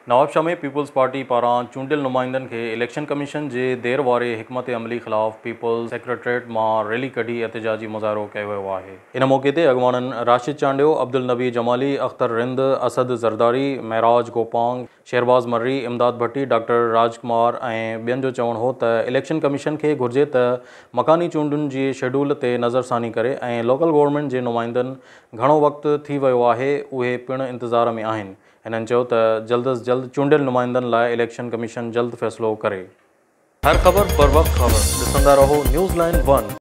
नवाब शाह में peoples party पारां चूंडियल नुमाइंदनि खे इलेक्शन कमीशन जे देर वारे हिकमत अमली ख़िलाफ़ पीपल्स सेक्रेटरीट मां रैली कढी एहतजाजी मुज़ाहिरो कयो वियो आहे। इन मौक़े ते अॻवाननि राशिद चांडियो, अब्दुल नबी जमाली, अख्तर रिंद, असद ज़रदारी, महराज गोपांग, शहरबाज़ मर्री, इमदाद भट्टी, डॉक्टर राजकुमार ऐं ॿियनि जो चवणु हो त इलेक्शन कमीशन खे घुर्जे त मकानी चूंडुनि जी शेड्यूल ते नज़रसानी करे ऐं लोकल गवर्नमेंट जे नुमाइंदनि घणो वक़्तु थी वियो आहे उहे पिणु इंतज़ार में आहिनि। हिननि चयो त जल्द अज़ जल्द चूंडियल नुमाइंदनि लाइ इलेक्शन कमीशन जल्द फ़ैसिलो करे। हर ख़बर बर वक़्तु ख़बर ॾिसंदा रहो न्यूज़ लाइन 1।